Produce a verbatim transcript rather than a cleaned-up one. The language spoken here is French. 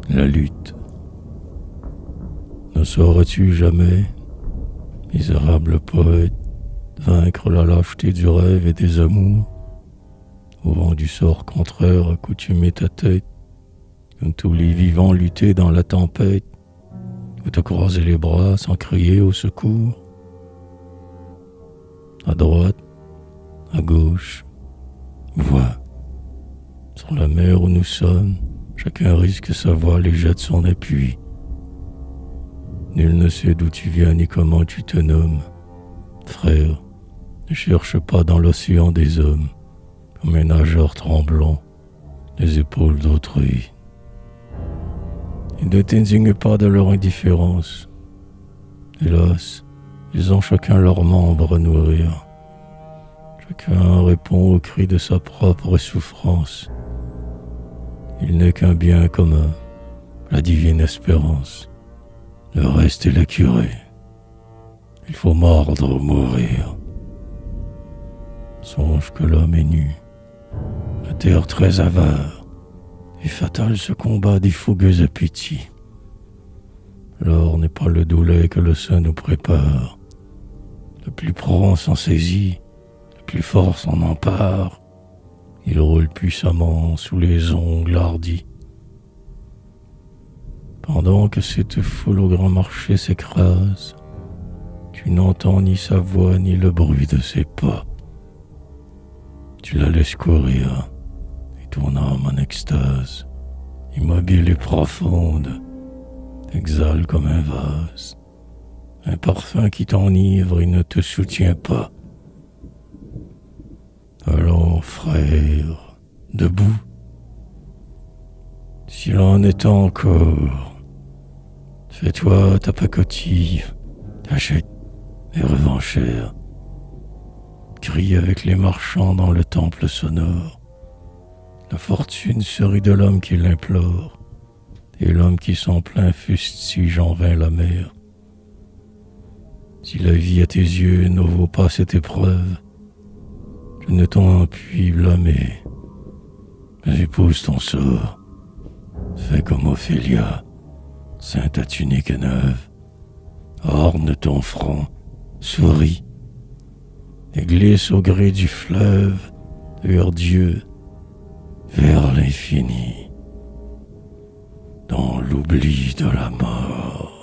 La lutte. Ne sauras-tu jamais, misérable poète, vaincre la lâcheté du rêve et des amours, au vent du sort contraire accoutumer ta tête, comme tous les vivants lutter dans la tempête, ou te croiser les bras sans crier au secours? À droite, à gauche, vois, sur la mer où nous sommes, chacun risque sa voile et jette son appui. Nul ne sait d'où tu viens ni comment tu te nommes. Frère, ne cherche pas dans l'océan des hommes, comme un nageur tremblant, les épaules d'autrui. Et ne t'indigne pas de leur indifférence. Hélas, ils ont chacun leurs membres à nourrir. Chacun répond au cri de sa propre souffrance. Il n'est qu'un bien commun, la divine espérance. Le reste est la curée. Il faut mordre ou mourir. Songe que l'homme est nu, la terre très avare, et fatal ce combat des fougueux appétits. L'or n'est pas le doulet que le sein nous prépare. Le plus prompt s'en saisit, le plus fort s'en empare. Il roule puissamment sous les ongles hardis. Pendant que cette foule au grand marché s'écrase, tu n'entends ni sa voix ni le bruit de ses pas. Tu la laisses courir, et ton âme en extase, immobile et profonde, exhale comme un vase, un parfum qui t'enivre et ne te soutient pas. Allons, frère, debout, s'il en est encore, fais-toi ta pacotille, achète et revends cher. Crie avec les marchands dans le temple sonore. La fortune serait de l'homme qui l'implore, et l'homme qui s'en plaint fustige en vain la mer. Si la vie à tes yeux ne vaut pas cette épreuve, je ne t'en puis blâmer, mais épouse ton sort. Fais comme Ophélia, ceins ta tunique neuve, orne ton front, souris, et glisse au gré du fleuve vers Dieu, vers l'infini, dans l'oubli de la mort.